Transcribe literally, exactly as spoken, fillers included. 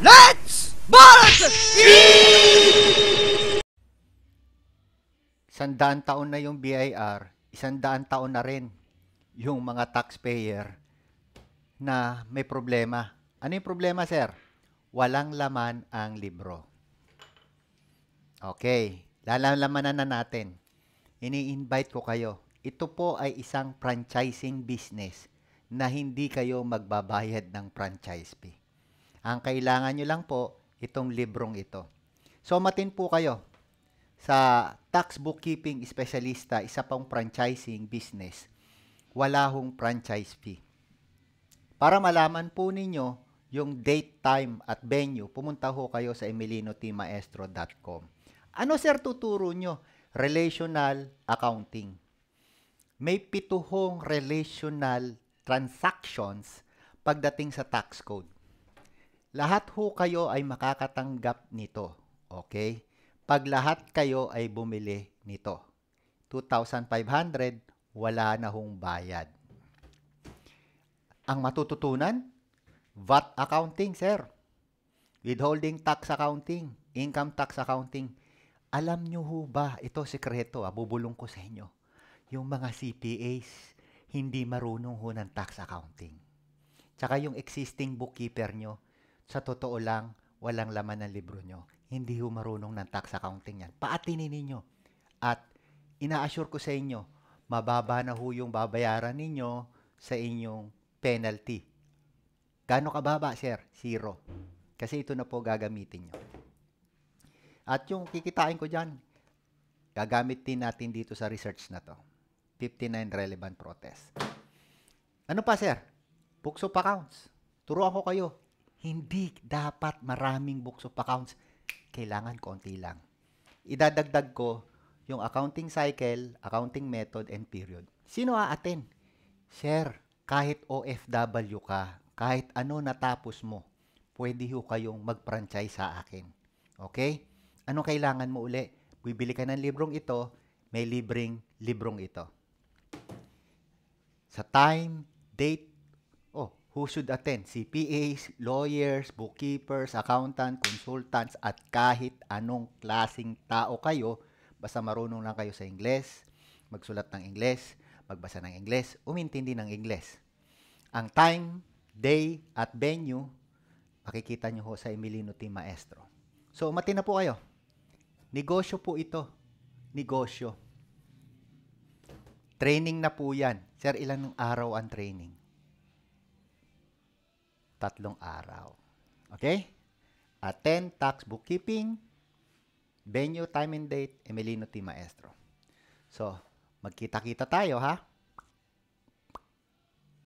Let's balance! Isandaan taon na yung B I R, isandaan taon na rin yung mga taxpayer na may problema. Ano yung problema, sir? Walang laman ang libro. Okay, lalamanan na natin. Ini-invite ko kayo. Ito po ay isang franchising business na hindi kayo magbabayad ng franchise fee. Ang kailangan nyo lang po, itong librong ito. So, matin po kayo sa tax bookkeeping specialista, isa pang franchising business. Wala hong franchise fee. Para malaman po ninyo yung date, time, at venue, pumunta ho kayo sa emilino t maestro dot com. Ano, sir, tuturo nyo? Relational accounting. May pituhong relational transactions pagdating sa tax code. Lahat ho kayo ay makakatanggap nito. Okay? Pag lahat kayo ay bumili nito. two thousand five hundred, wala na hong bayad. Ang matututunan? V A T accounting, sir. Withholding tax accounting. Income tax accounting. Alam nyo ho ba, ito sekreto, ah, bubulong ko sa inyo. Yung mga C P As, hindi marunong ho ng tax accounting. Tsaka yung existing bookkeeper nyo, sa totoo lang, walang laman ng libro nyo. Hindi ho marunong ng tax accounting yan. Paatinin ninyo. At ina-assure ko sa inyo, mababa na ho yung babayaran ninyo sa inyong penalty. Gaano kababa, sir? Zero. Kasi ito na po gagamitin nyo. At yung kikitain ko dyan, gagamit din natin dito sa research na to. fifty-nine relevant protest. Ano pa, sir? Books of accounts. Turuan ko kayo. Hindi dapat maraming books of accounts. Kailangan konti lang. Idadagdag ko yung accounting cycle, accounting method, and period. Sino aaten? Sir, kahit O F W ka, kahit ano natapos mo, pwede ho kayong mag-franchise sa akin. Okay? Anong kailangan mo uli? Bibili ka ng librong ito, may libreng librong ito. Sa time, date, oh, who should attend? C P As, lawyers, bookkeepers, accountant, consultants, at kahit anong klaseng tao kayo, basta marunong lang kayo sa Ingles, magsulat ng Ingles, magbasa ng Ingles, umintindi ng Ingles. Ang time, day, at venue, makikita nyo ho sa Emilino T Maestro. So, umati na po kayo. Negosyo po ito. Negosyo. Training na po yan. Sir, ilang araw ang training? Tatlong araw. Okay? Attend tax bookkeeping, venue, time and date, Emilino T Maestro. So, magkita-kita tayo, ha?